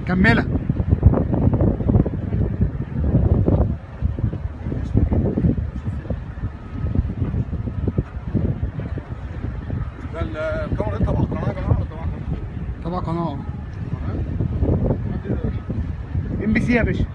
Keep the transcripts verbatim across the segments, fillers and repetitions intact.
كملها. ده الكاميرا دي تبع قناه يا جماعه ولا تبع قناه؟ تبع قناه ام بي سي يا باشا.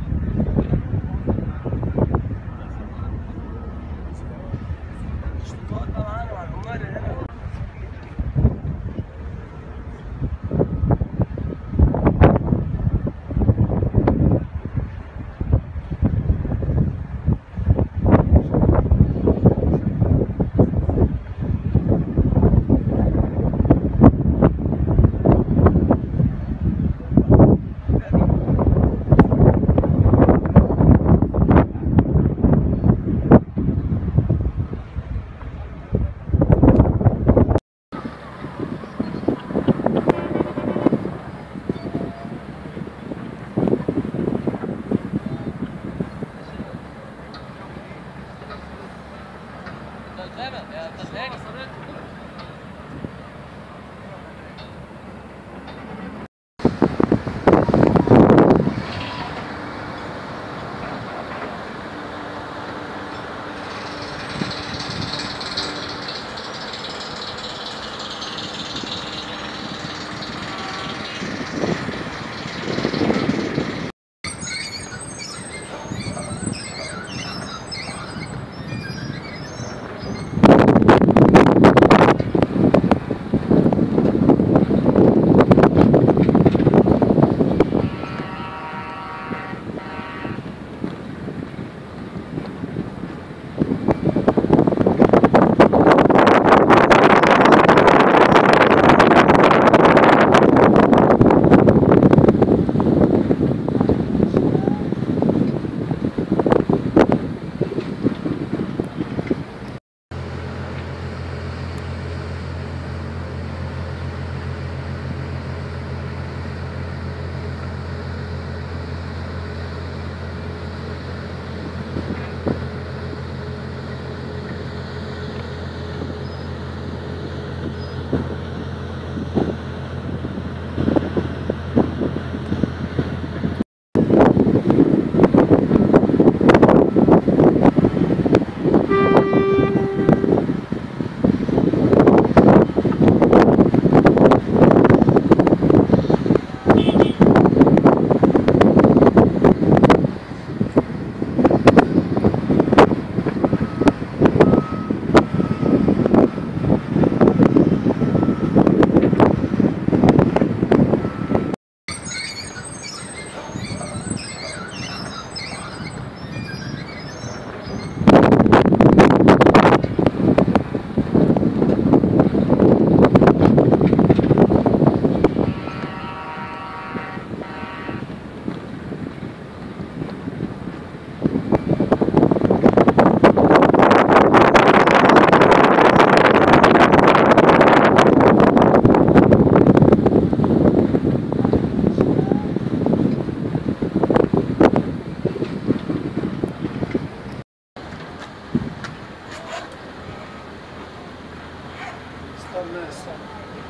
استنى استنى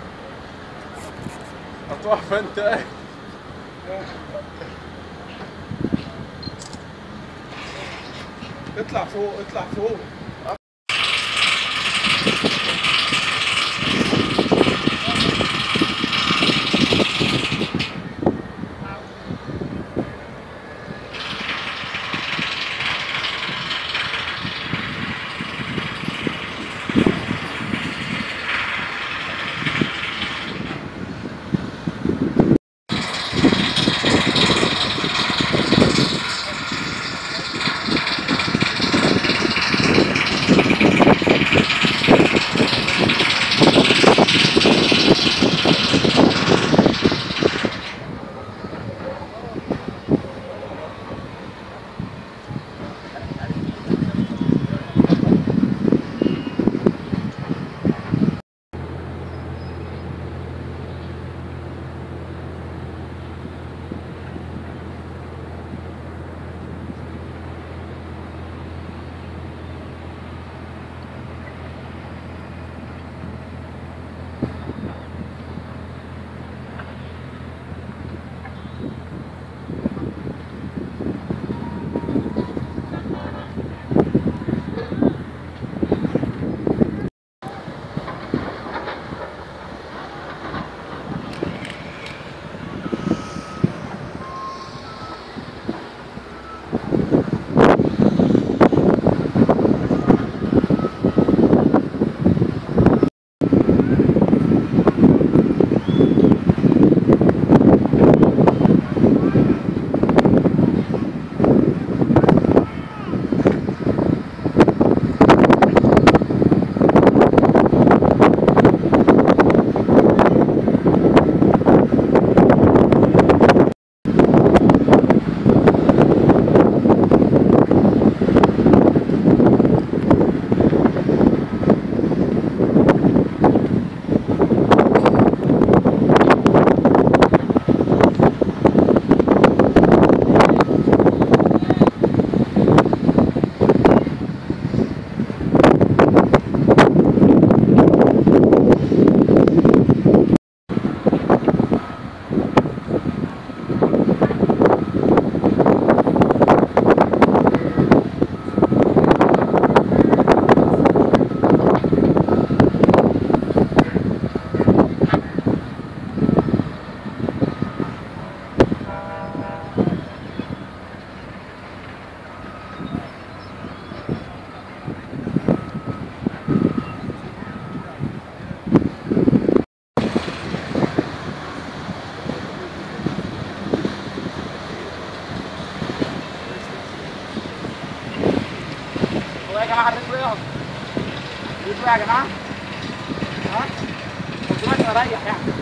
هتقف انت. اطلع فوق اطلع فوق. يا جماعه؟ ها؟ دلوقتي اريح يعني.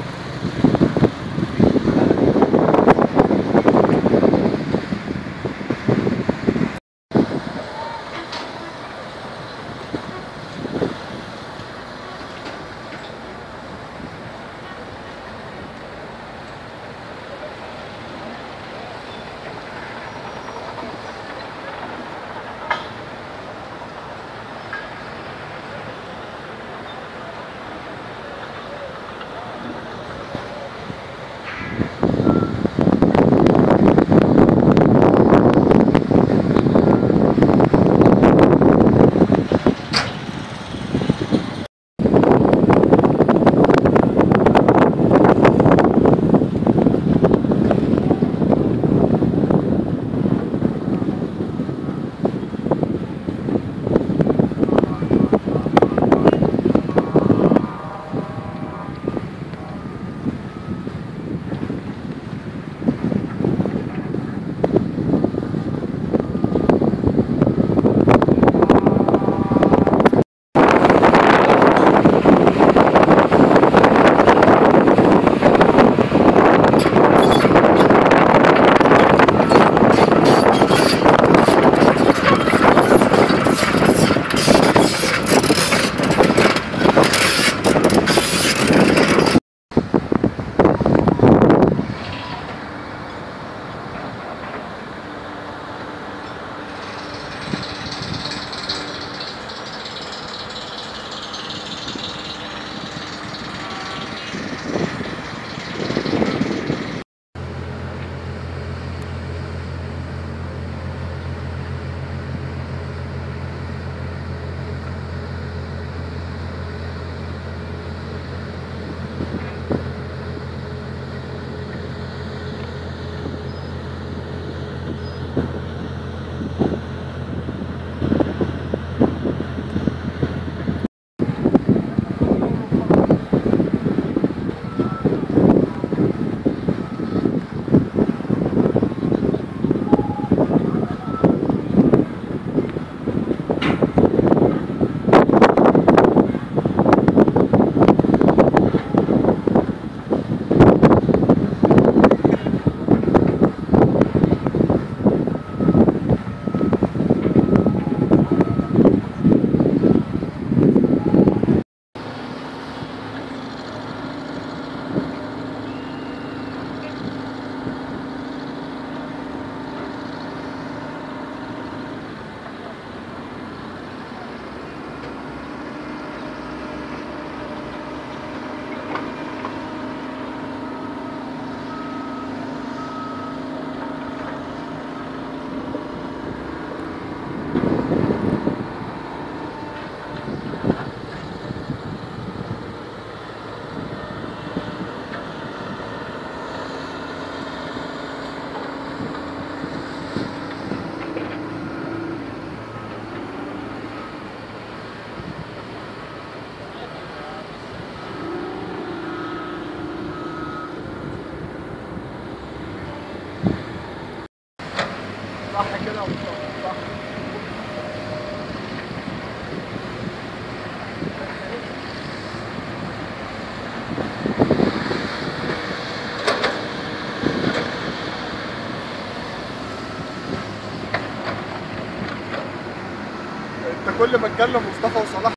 صح كده صح. انت كل ما اتكلم مصطفى وصلاح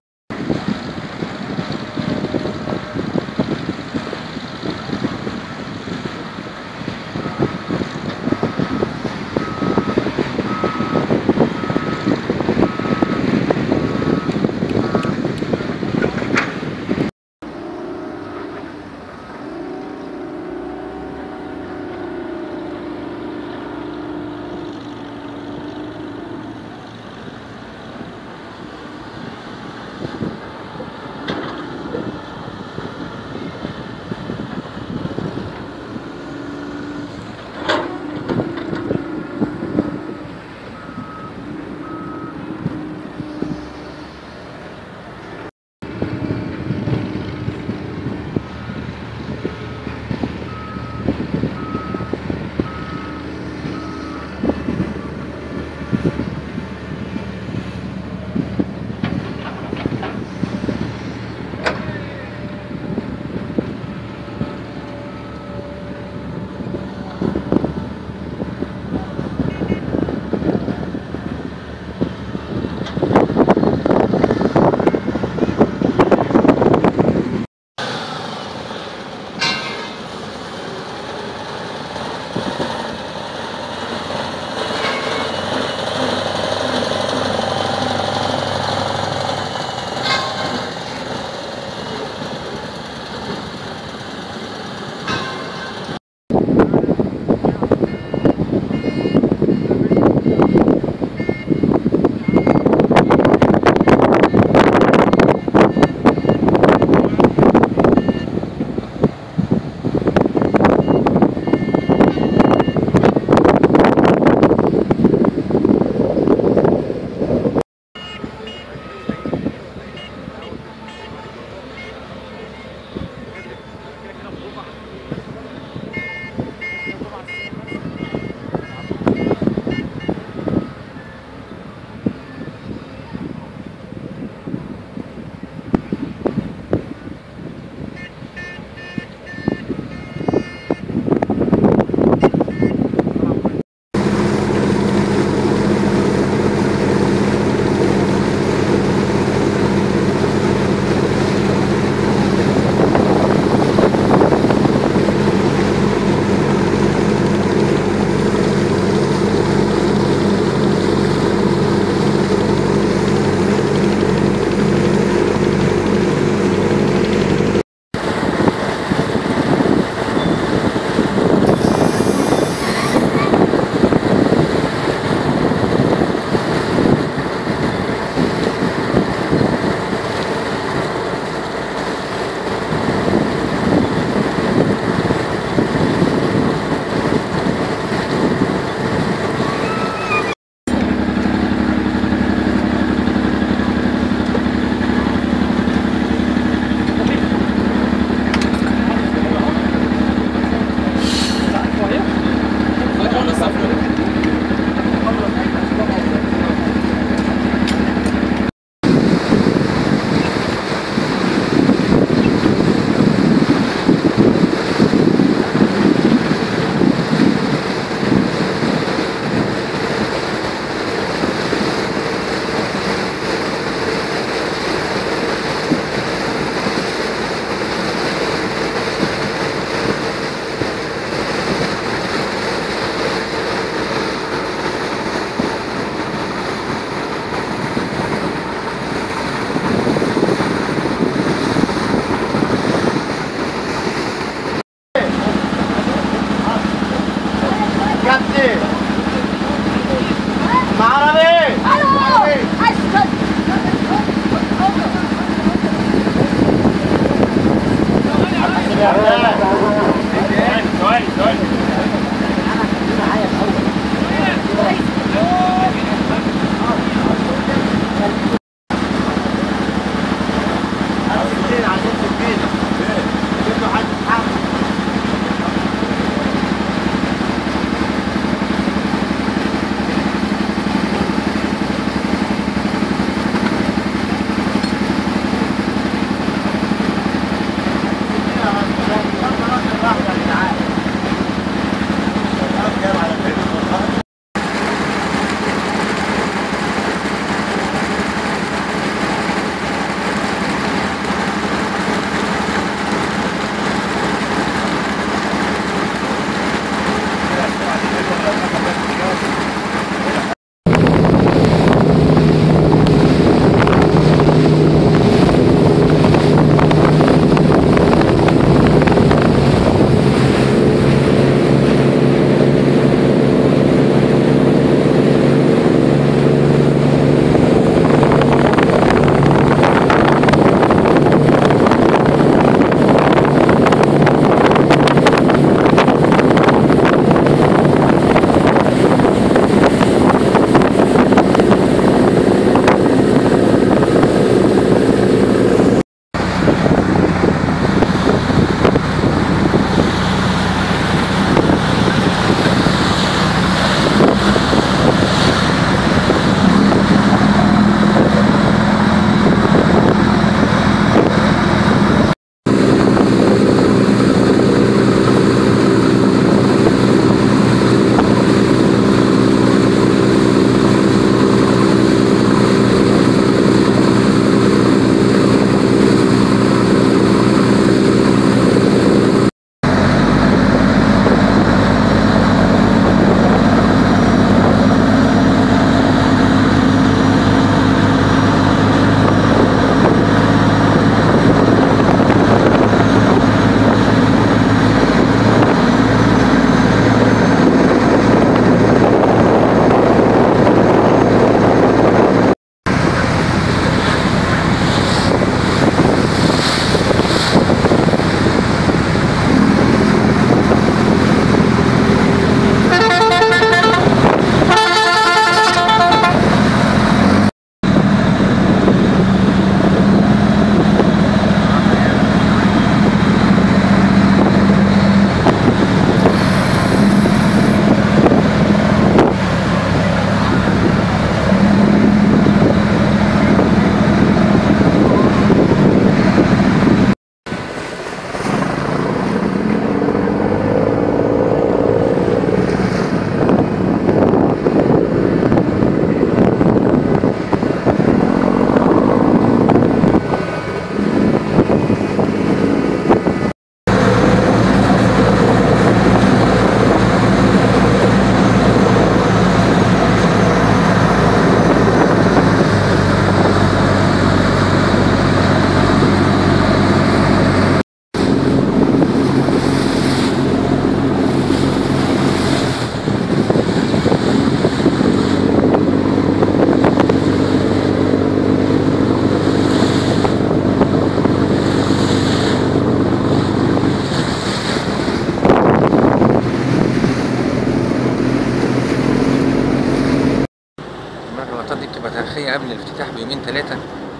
تاريخية قبل الافتتاح بيومين ثلاثة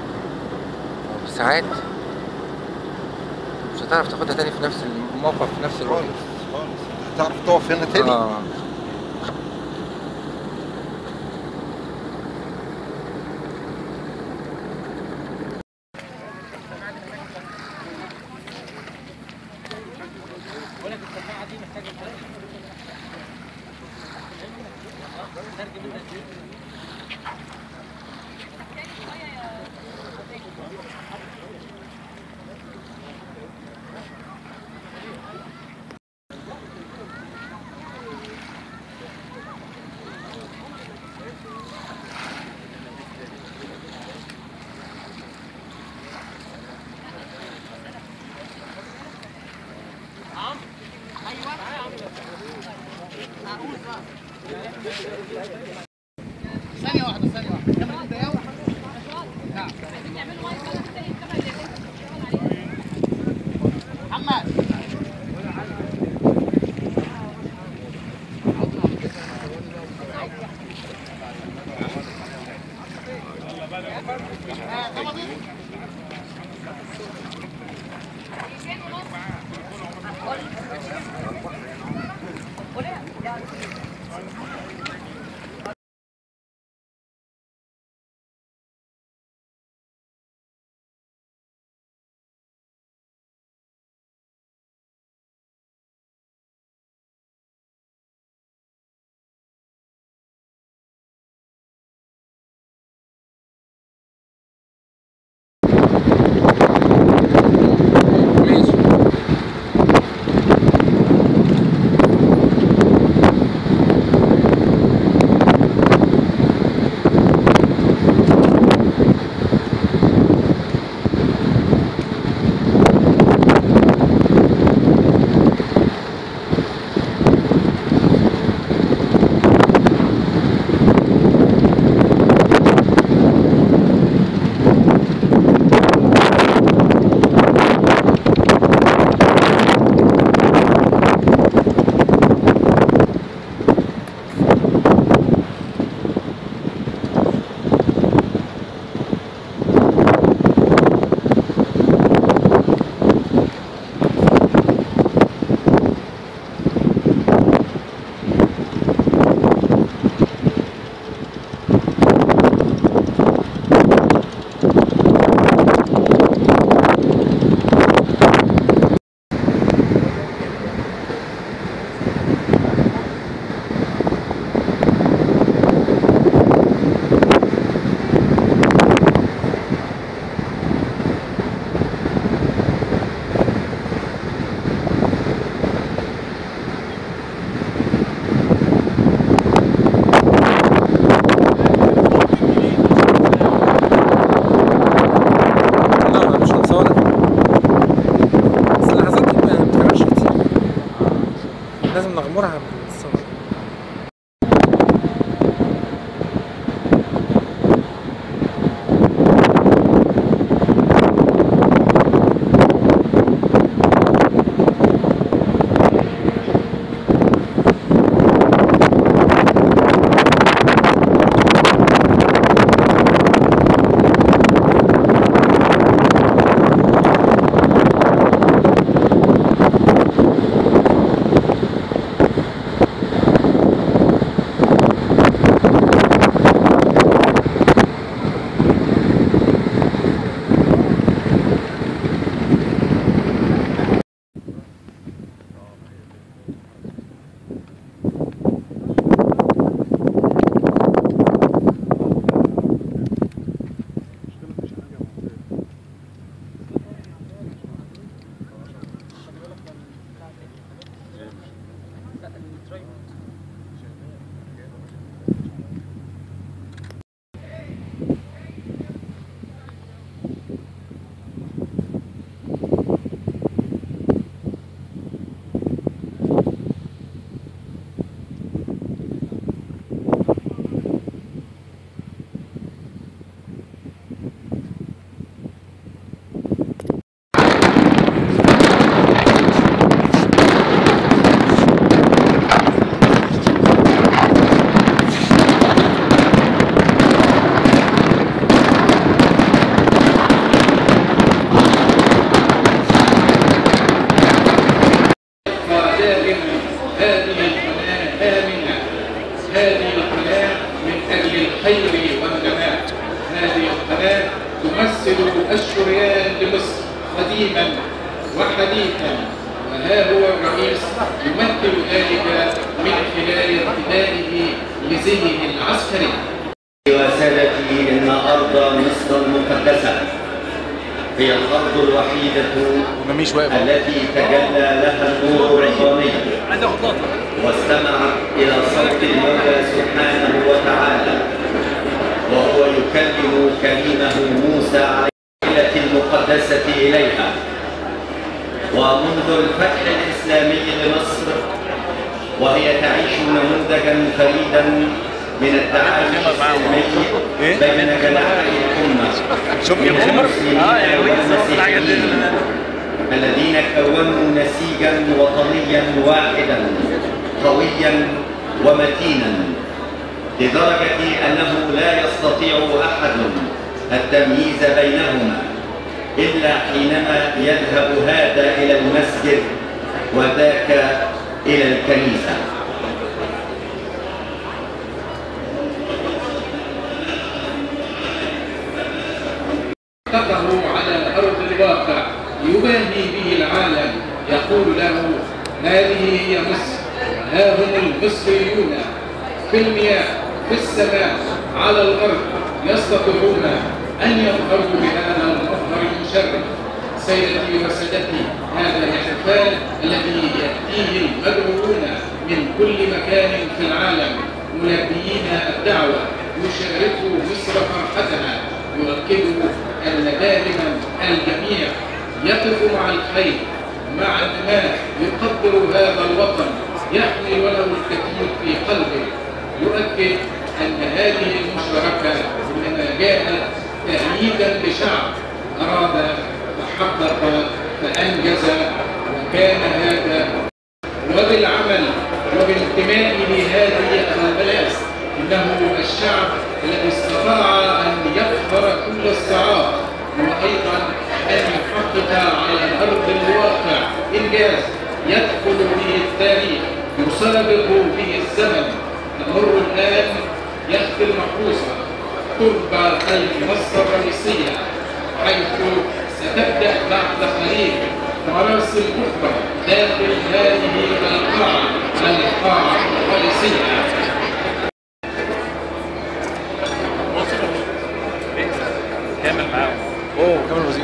أو بساعات، مش هتعرف تاخدها تاني في نفس الموقف في نفس الوقت خالص خالص. هتعرف تقف هنا تاني؟ آه. ثانية واحدة ثانية واحدة كاميرا انت يا نعم محمد لازم نغمرها بالصور. تمثل الشريان لمصر قديما وحديثا، وها هو الرئيس يمثل ذلك من خلال ارتدائه لزيه العسكري. وسادتي، إن أرض مصر المقدسة هي الأرض الوحيدة التي تجلى لها النور الرباني واستمعت إلى صوت المولى سبحانه وتعالى وهو يكلم كريمه موسى على العائلة المقدسة إليها. ومنذ الفتح الإسلامي لمصر وهي تعيش نموذجا فريدا من التعايش السلمي بين جماعي الأمة من المسلمين والمسيحيين الذين كونوا نسيجا وطنيا واحدا قويا ومتينا، لدرجة أنه لا يستطيع أحد التمييز بينهما إلا حينما يذهب هذا إلى المسجد وذاك إلى الكنيسة. يباهي به العالم، يقول له: هذه هي مصر، ها هم المصريون في المياه، في السماء، على الأرض، يستطيعون أن يظهروا بهذا المظهر المشرف. سيدتي وسادتي، هذا الاحتفال الذي يأتيه المدعوون من كل مكان في العالم ملبيين الدعوة، يشاركوا مصر فرحتها، يؤكدوا أن دائما الجميع يقف مع الخير، مع النماء، يقدر هذا الوطن، يحمل له الكثير في قلبه، يؤكد أن هذه المشاركة إنما جاءت تأييدا لشعب أراد فحقق فأنجز، وكان هذا وبالعمل وبالانتماء لهذه البلاد. إنه الشعب الذي استطاع أن يقهر كل الصعاب، وأيضا أن يحقق على أرض الواقع إنجاز يدخل به التاريخ، يسابق به الزمن. نمر الآن يخفي المحروسة قرب المنصة الرئيسية، حيث ستبدأ بعد قليل مراسم أخرى داخل هذه القاعة، القاعة الرئيسية. كامل معاهم. اوه كامل وزير.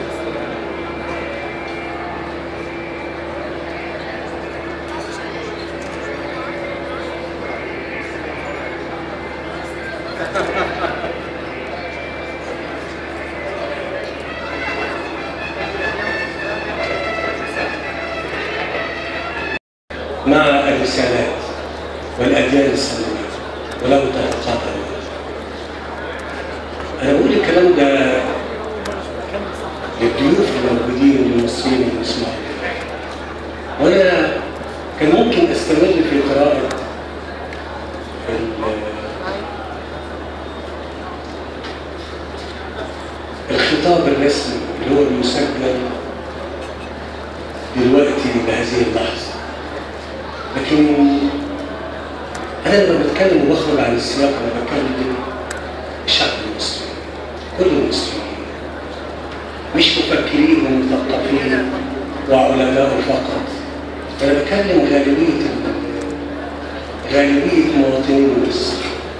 مع الرسالات والأديان السماوية ولو تقاطعوا. أنا بقول الكلام ده للضيوف الموجودين والمصريين اللي بيسمعوا، وأنا كان ممكن أستمر في قراءة الخطاب الرسمي اللي هو بيسجل دلوقتي بهذه اللحظة، لكن أنا لما بتكلم وبخرج عن السياق أنا بتكلم الشعب المصري، كل المصريين، مش مفكرين ومثقفين وعلماء فقط. أنا بتكلم غالبية غالبية مواطنين مصر،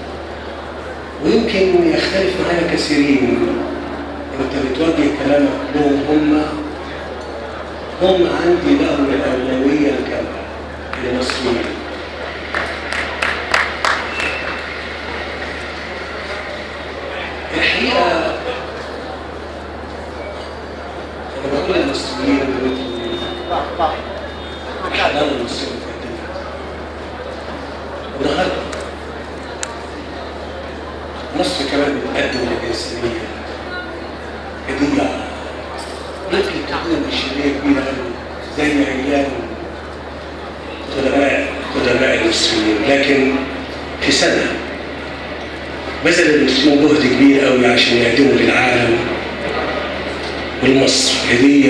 ويمكن يختلف معايا كثيرين. أنت بتوجه كلامك لهم، هم هم عندي لهم الأولوية الكاملة للمصريين. الحقيقة أنا بقول للمصريين الحضارة المصرية اتقدمت، والنهارده مصر كمان بتقدم للإنسانية هدية ممكن تكون بشرية كبيرة أوي زي أيام قدماء قدماء المسلمين، لكن في سنة بذل المسلمين جهد كبير قوي عشان يقدموا للعالم ولمصر هدية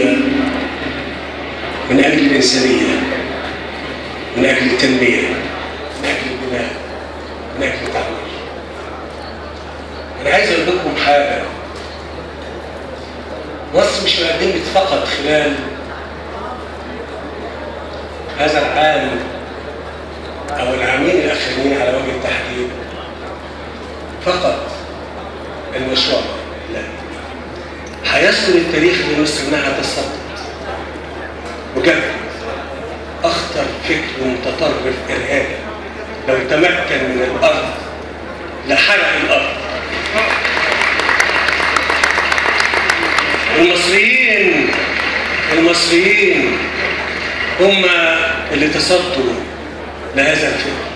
من أجل الإنسانية، من أجل التنمية، من أجل البناء، من أجل التعمير. أنا عايز أقول لكم حاجة، مصر مش قدمت فقط خلال هذا العام أو العامين الأخرين على وجه التحديد فقط المشروع، لا، هيصل التاريخ لمصر انها تصدت وجد اخطر فكر متطرف ارهابي لو تمكن من الارض لحرق الارض. المصريين المصريين هم اللي تصدوا لهذا الفكر،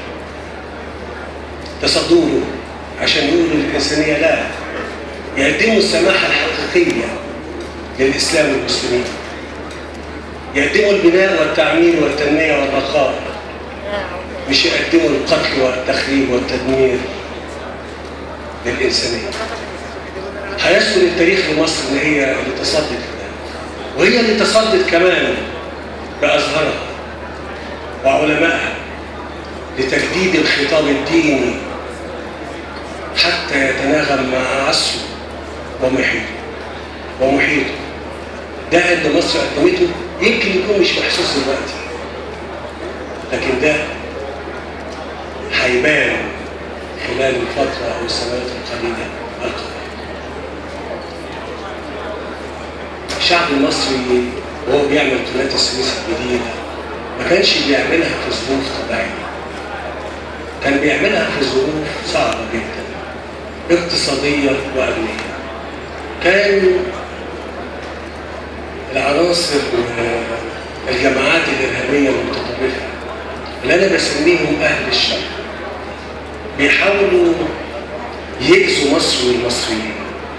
تصدوا له عشان يقولوا للإنسانية لا، يقدموا السماحة الحقيقية للإسلام والمسلمين، يقدموا البناء والتعمير والتنمية والرخاء، مش يقدموا القتل والتخريب والتدمير للإنسانية. هيذكر التاريخ لمصر إن هي اللي تصدت كده، وهي اللي تصدت كمان بأزهرها وعلمائها لتجديد الخطاب الديني حتى يتناغم مع عصره ومحيطه ومحيطه ده اللي مصر قدمته يمكن يكون مش محسوس دلوقتي، لكن ده هيبان خلال الفترة أو السنوات القليلة القادمة. الشعب المصري وهو بيعمل قناة السويس الجديدة ما كانش بيعملها في ظروف طبيعية، كان بيعملها في ظروف صعبة جدا اقتصادية وأمنية. كان العناصر الجماعات الإرهابية المتطرفة اللي أنا بسميهم أهل الشر بيحاولوا يأذوا مصر والمصريين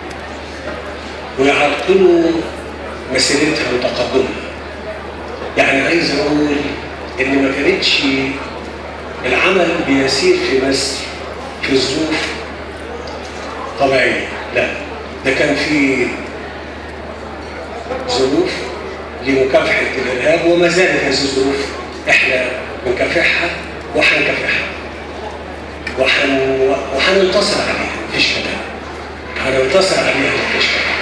ويعرقلوا مسيرتها وتقدمها. يعني عايز أقول إن ما كانتش العمل بيسير في مصر في ظروف طبيعية، لا، ده كان في ظروف لمكافحة الإرهاب، وما زالت هذه الظروف إحنا بنكافحها وهنكافحها وحن... وهننتصر عليها، مفيش كلام، هننتصر عليها مفيش كلام.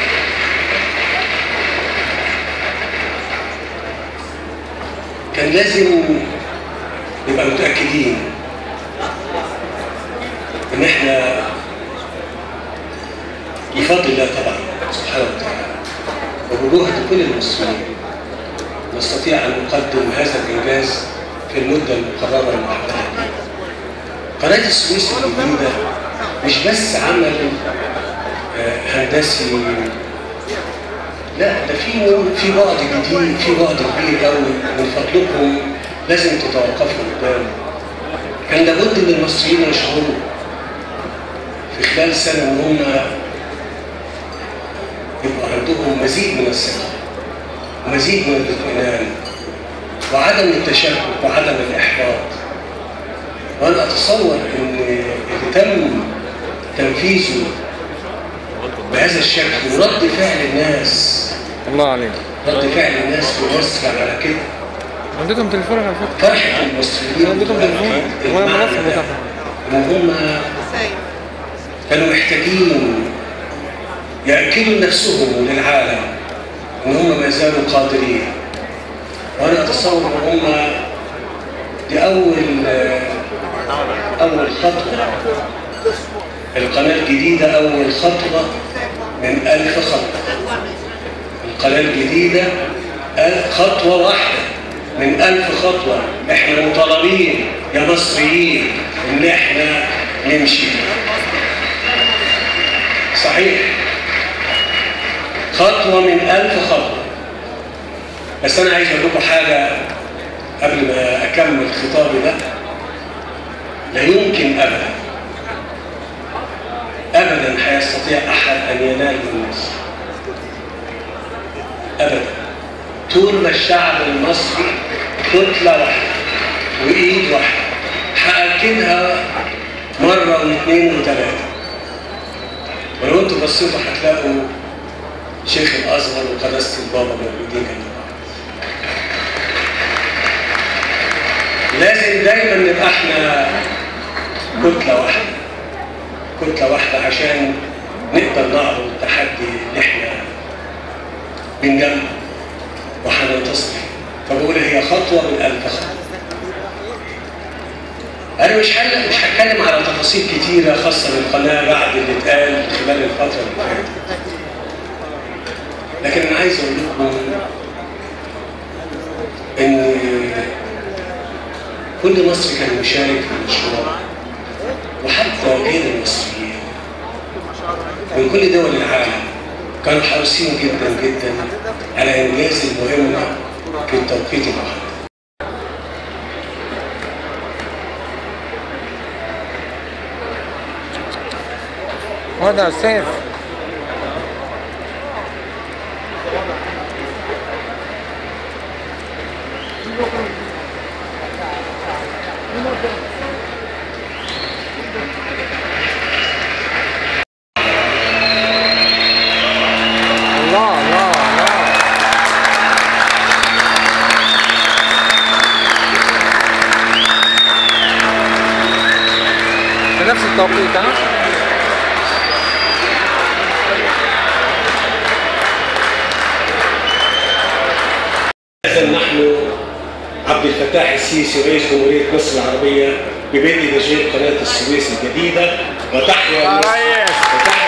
كان لازم نبقى متأكدين إن إحنا بفضل الله طبعا سبحانه وتعالى وبجهد كل المسلمين نستطيع أن نقدم هذا الإنجاز في المدة المقررة المحددة. قناة السويس الجديدة مش بس عمل هندسي، لا، ده في في بعد جديد، في بعد كبير قوي. من فضلكم لازم تتوقفوا قدامه. كان لابد ان المصريين يشعروا في خلال سنه ان هم يبقى عندهم مزيد من الثقه ومزيد من الاطمئنان وعدم التشكك وعدم الاحباط. وانا اتصور ان اللي تم تنفيذه بهذا الشكل ورد فعل الناس، الله عليك، رد فعل الناس في مصر على كده. عندكم تليفون على فكره؟ فرحة المصريين عندكم تليفون وانا ملف متاح ان هم كانوا محتاجين يأكدوا لنفسهم وللعالم ان هم ما زالوا قادرين. وانا اتصور ان هم دي اول اول خطوه، القناه الجديده اول خطوه من ألف خطوه. القناه الجديده خطوه واحده من ألف خطوه. احنا مطالبين يا مصريين ان احنا نمشي صحيح خطوه من ألف خطوه. بس انا عايز اقول لكم حاجه قبل ما اكمل خطابي ده. لا يمكن ابدا ابدا هيستطيع احد ان ينال من مصر ابدا طول ما الشعب المصري كتله واحده وايد واحده. هاكدها مره واثنين وثلاثه، ولو انتوا بصيتوا هتلاقوا شيخ الازهر وقداسه البابا موجودين جنب. لازم دايما نبقى احنا كتله واحده كتله واحده عشان نقدر نعرض التحدي اللي احنا بنجمع وهننتصر. فبقول هي خطوه من ألف خطوه. انا مش مش هتكلم على تفاصيل كتيره خاصه بالقناه بعد اللي اتقال خلال الفتره اللي فاتت، لكن انا عايز اقول لكم ان كل مصري كان مشارك في المشروع، وحتى غير المصريين من كل دول العالم كانوا حريصين جدا جدا على انجاز المهمه في التوقيت المحدد. هذا سيف الله الله الله في نفس التوقيت. ها عبد الفتاح السيسي رئيس جمهورية مصر العربية ببدء تشغيل قناة السويس الجديدة، وتحيا مصر.